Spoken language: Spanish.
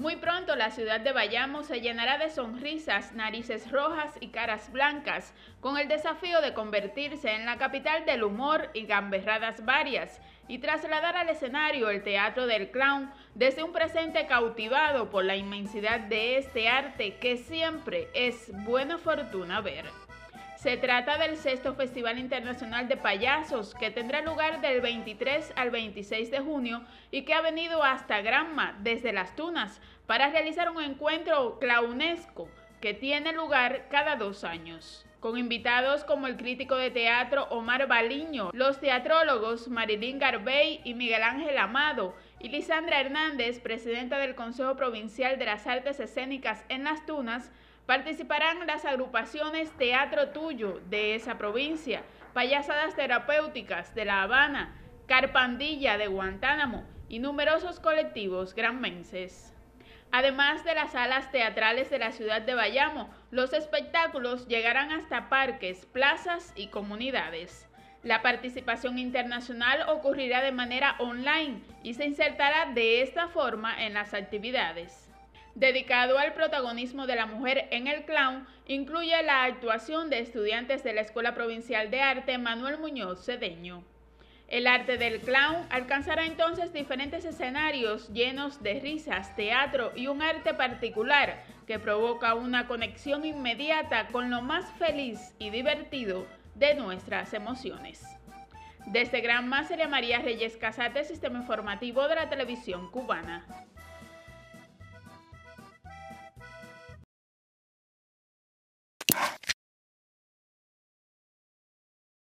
Muy pronto la ciudad de Bayamo se llenará de sonrisas, narices rojas y caras blancas, con el desafío de convertirse en la capital del humor y gamberradas varias, y trasladar al escenario el Teatro del Clown desde un presente cautivado por la inmensidad de este arte que siempre es buena fortuna ver. Se trata del 6º Festival Internacional de Payasos, que tendrá lugar del 23 al 26 de junio y que ha venido hasta Granma, desde Las Tunas, para realizar un encuentro clownesco que tiene lugar cada 2 años. Con invitados como el crítico de teatro Omar Baliño, los teatrólogos Marilyn Garbey y Miguel Ángel Amado, y Lisandra Hernández, presidenta del Consejo Provincial de las Artes Escénicas en Las Tunas, participarán las agrupaciones Teatro Tuyo de esa provincia, Payasadas Terapéuticas de La Habana, Carpandilla de Guantánamo y numerosos colectivos granmenses. Además de las salas teatrales de la ciudad de Bayamo, los espectáculos llegarán hasta parques, plazas y comunidades. La participación internacional ocurrirá de manera online y se insertará de esta forma en las actividades. Dedicado al protagonismo de la mujer en el clown, incluye la actuación de estudiantes de la Escuela Provincial de Arte Manuel Muñoz Cedeño. El arte del clown alcanzará entonces diferentes escenarios llenos de risas, teatro y un arte particular que provoca una conexión inmediata con lo más feliz y divertido de nuestras emociones. Desde Granma, Celia María Reyes Casate, Sistema Informativo de la Televisión Cubana.